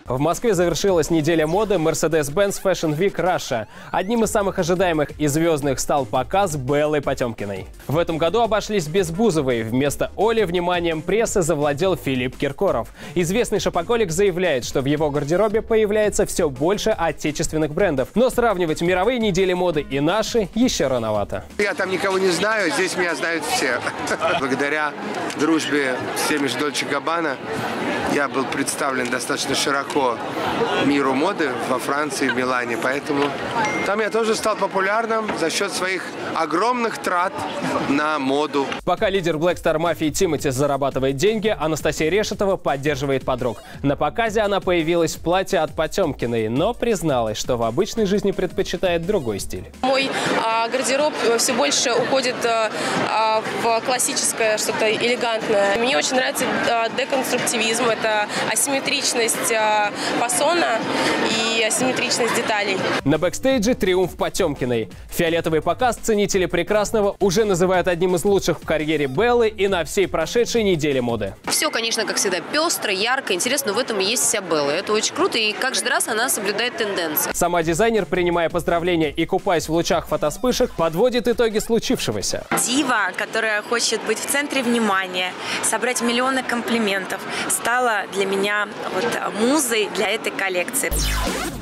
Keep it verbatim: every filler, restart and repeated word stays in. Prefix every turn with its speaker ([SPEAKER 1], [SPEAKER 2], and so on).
[SPEAKER 1] В Москве завершилась неделя моды Mercedes-Benz Fashion Week Russia. Одним из самых ожидаемых и звездных стал показ Беллы Потемкиной. В этом году обошлись без Бузовой. Вместо Оли вниманием прессы завладел Филипп Киркоров. Известный шопоголик заявляет, что в его гардеробе появляется все больше отечественных брендов. Но сравнивать мировые недели моды и наши еще рановато.
[SPEAKER 2] Я там никого не знаю, здесь меня знают все. Благодаря дружбе с теми же Дольче Габбана я был представлен достаточно широко миру моды во Франции, в Милане. Поэтому там я тоже стал популярным за счет своих огромных трат на моду.
[SPEAKER 1] Пока лидер Black Star Mafia Тимати зарабатывает деньги, Анастасия Решетова поддерживает подруг. На показе она появилась в платье от Потемкиной, но призналась, что в обычной жизни предпочитает другой стиль.
[SPEAKER 3] Мой а, гардероб все больше уходит а, в классическое, что-то элегантное. Мне очень нравится а, деконструктивизм, это асимметричность а, фасона и асимметричность деталей.
[SPEAKER 1] На бэкстейдже триумф Потемкиной. Фиолетовый показ ценители прекрасного уже называют одним из лучших в карьере Беллы и на всей прошедшей неделе моды.
[SPEAKER 4] Все, конечно, как всегда, пестро, ярко, интересно, но в этом и есть вся Белла. Это очень круто, и каждый раз она соблюдает тенденции.
[SPEAKER 1] Сама дизайнер, принимая поздравления и купаясь в лучах фотоспышек, подводит итоги случившегося.
[SPEAKER 5] Дива, которая хочет быть в центре внимания, собрать миллионы комплиментов, стала для меня вот музой для этой коллекции.